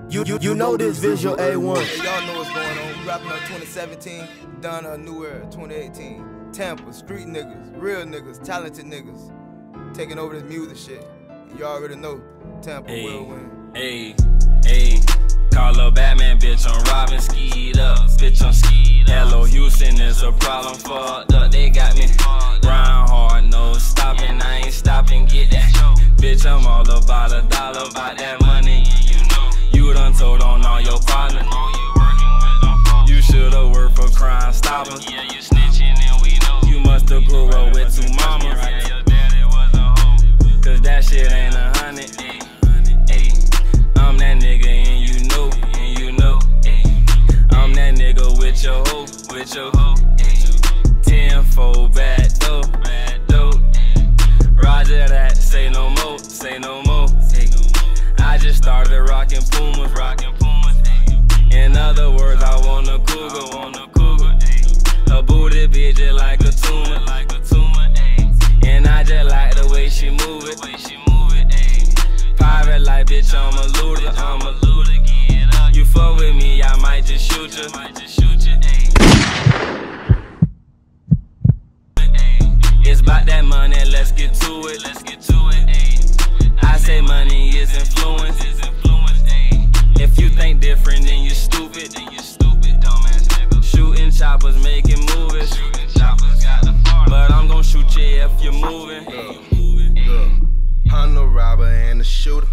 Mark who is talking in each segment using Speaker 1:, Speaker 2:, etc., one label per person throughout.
Speaker 1: You know this visual A1.
Speaker 2: Hey, y'all know what's going on. We wrapping up 2017, done a new era, 2018. Tampa, street niggas, real niggas, talented niggas, taking over this music shit. You already know, Tampa will win.
Speaker 3: Hey, call up Batman, bitch, I'm robbing, skied up, bitch, I'm skied up. Hello, Houston is a problem, fucked up, they got me grind hard, no stopping, I ain't stopping, get that. Bitch, I'm all about a dollar, about that money, you done told on all your partners. You should've worked for Crime Stoppers. Yeah, you snitching and we know. You must've grew up with two mamas. Cause that shit ain't 100. I'm that nigga and you know, I'm that nigga with your hoe, 10-4 bad dope. Roger that, say no more. I just started rockin' Pumas. In other words, I want a cougar. A booty bitch just like a tumor. And I just like the way she move it. Pirate like bitch, I'm a looter. You fuck with me, I might just shoot you. It's about that money, let's get to it. I say money is influence. If you think different, then you stupid. Dumbass nigga. Shooting choppers, making movies. But I'm gon' shoot you if you're moving.
Speaker 4: I'm the robber and the shooter.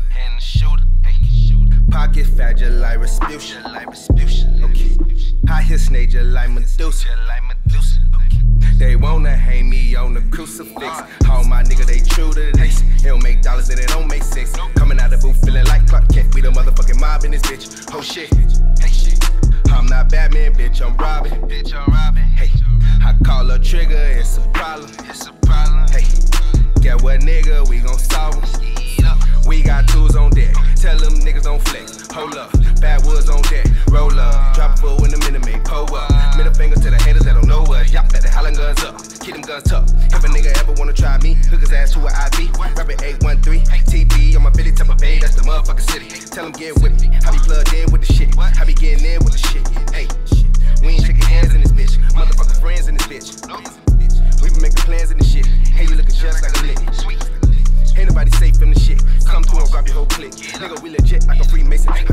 Speaker 4: Pocket fat just like Rasputin. Okay. I hit snake just like Medusa. They wanna hang me on the crucifix. All my niggas, they true to this. It don't make dollars and it don't make sense. Coming out the booth feeling like Clark Kent. We the motherfucking mob in this bitch. Oh shit. I'm not Batman, bitch, I'm Robin. Hey, I call a trigger, it's a problem. Hey, get what nigga, we gon' solve 'em. We got tools on deck. Tell them niggas don't flex. Hold up, backwoods on deck. Roll up, drop a fool when the minute make pull up. Middle finger to the haters that don't know us. Y'all bet the howling guns up. Keep them guns tough. If a nigga ever wanna try me, hook his ass to an IV. Rapping 813, TB on my Billy Tampa Bay, that's the motherfucking city. Tell them get with me. I be plugged in with the shit. I be getting in with the shit. Hey, we ain't shaking hands in this bitch. Motherfucking friends in this bitch. We been making plans in this shit. Hey, you looking just like a lick. Ain't nobody safe in the shit. Come through and grab your whole clique. Nigga, we legit like a Freemason.